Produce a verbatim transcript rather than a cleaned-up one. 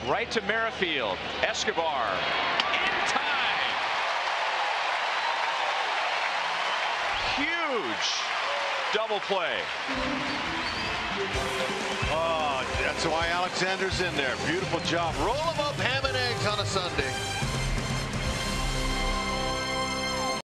Right to Merrifield. Escobar in time. Huge double play. Oh, that's why Alexander's in there. Beautiful job. Roll them up, ham and eggs on a Sunday.